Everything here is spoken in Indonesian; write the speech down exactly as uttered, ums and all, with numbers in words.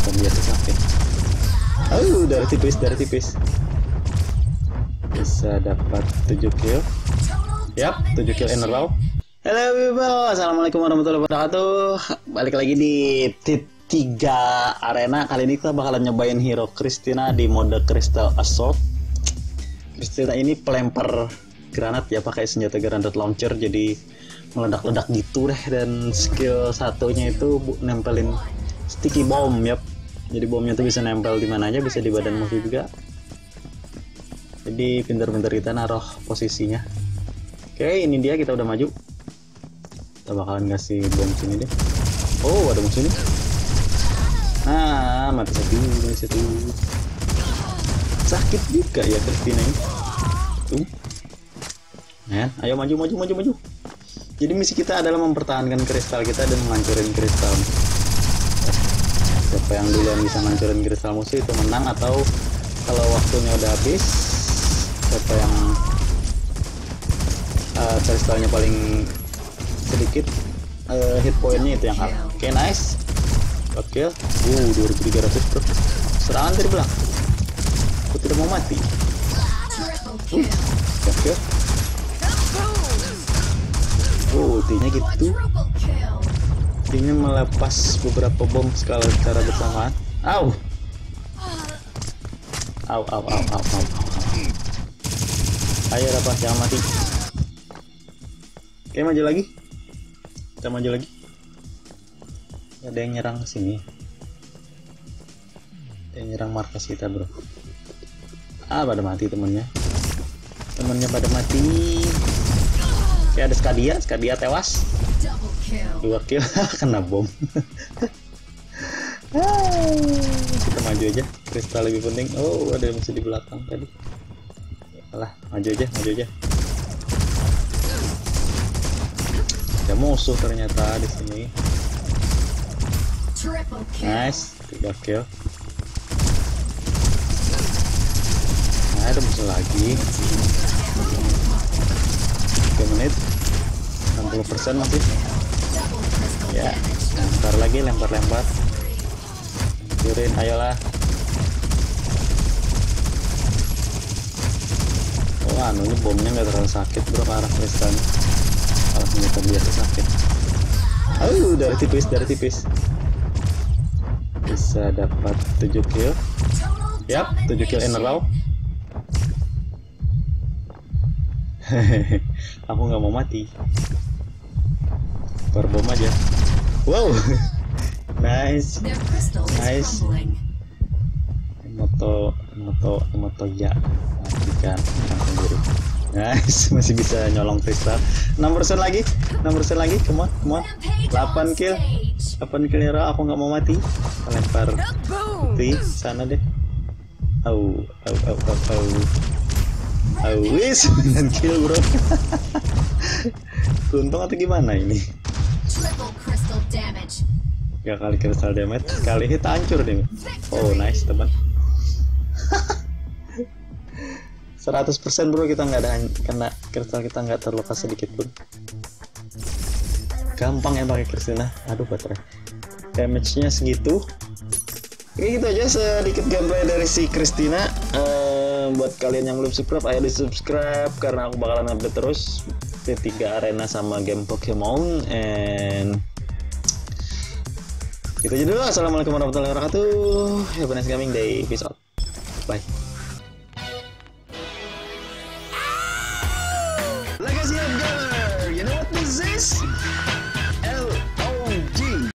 Bukan biasa sakit. Oh, dari tipis, dari tipis. Bisa dapat tujuh kill. Yap, tujuh kill in a row. Halo people, assalamualaikum warahmatullahi wabarakatuh. Balik lagi di T tiga Arena. Kali ini kita bakalan nyobain hero Christina di mode Crystal Assault. Christina ini pelempar granat ya, pakai senjata granat launcher, jadi meledak-ledak gitu deh. Dan skill satunya itu nempelin sticky bomb, yap. Jadi bomnya tuh bisa nempel di mana aja, bisa di badan musuh juga. Jadi pintar-pintar kita naruh posisinya. Oke, ini dia, kita udah maju. Kita bakalan kasih bom sini deh. Oh, ada musuh nih. Nah, mati satu, mati satu. Sakit juga ya Christina ini. Tuh. Nah, ayo maju, maju, maju, maju. Jadi misi kita adalah mempertahankan kristal kita dan menghancurin kristal. Siapa yang duluan bisa ngancurin kristal musuh itu menang, atau kalau waktunya udah habis, siapa yang uh, kristalnya paling sedikit uh, hit pointnya itu yang kalah. Oke, okay, nice. Got kill. Uh, dua ribu tiga ratus bro. Serangan dari belakang. Aku tidak mau mati. Uh, got kill. Oh, ultinya gitu. Ultinya melepas beberapa bom skala secara bersamaan. Au. Au, au, au, au, au, au. Ayo apa, jangan mati. Oke, maju lagi. Kita maju lagi. Ada yang nyerang sini. Ada yang nyerang markas kita, bro. Ah, pada mati temennya. Temennya pada mati. Oke, ada Skadia, Skadia tewas. Dua kill. Kena bom. Kita maju aja, kristal lebih penting. Oh, ada musuh di belakang tadi. Alah, maju aja, maju aja. Ada musuh ternyata di sini. Nice, tiga kill. Nah, ada musuh lagi. tiga menit, enam puluh persen masih. Ya, lempar lagi, lempar-lempar. Hancurin, ayolah. Oh, anu ini bomnya nggak terlalu sakit bro, ke arah kristal. Kalau senjata biasa sakit. Oh, dari tipis, dari tipis. Bisa dapat tujuh kill. Yap, tujuh kill in a row. Hehehe, aku nggak mau mati. Perbom aja. Wow, nice, nice. Moto, moto, moto ya, matikan langsung sendiri. Nice, masih bisa nyolong kristal. enam persen lagi, enam persen lagi. Come on, come on. delapan kill, delapan kill hero. Aku nggak mau mati. Lempar di sana deh. Au, au, au, au, au. Awis, sembilan kill bro. Untung atau gimana ini? Tiga kali kristal damage, sekali hit hancur deh. Oh nice teman. seratus persen bro, kita nggak ada kena kristal, kita nggak terluka sedikit pun. Gampang ya pakai Christina. Aduh baterai. Damage-nya segitu. Oke, gitu aja sedikit gameplay dari si Christina. Uh, buat kalian yang belum subscribe, ayo di subscribe karena aku bakalan update terus T tiga Arena sama game Pokemon. And gitu aja dulu. Assalamualaikum warahmatullahi wabarakatuh. Have a nice gaming day. Peace out. Bye.